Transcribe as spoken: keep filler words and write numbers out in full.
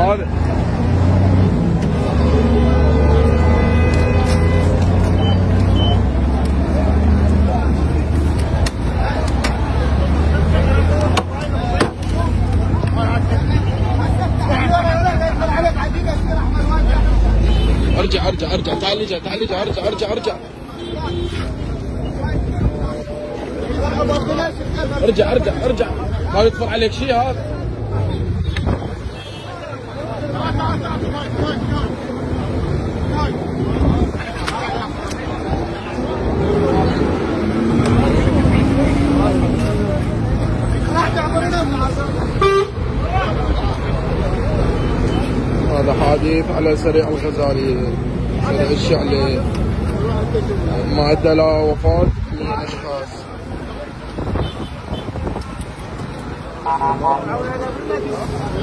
هذا. ارجع ارجع ارجع تعال ارجع تعال ارجع ارجع ارجع ارجع ارجع ارجع ارجع ما يطفر عليك شيء هذا. هذا حادث على سريع الغزالي، سريع الشعلي، ما ادى لا وفاة اثنين اشخاص.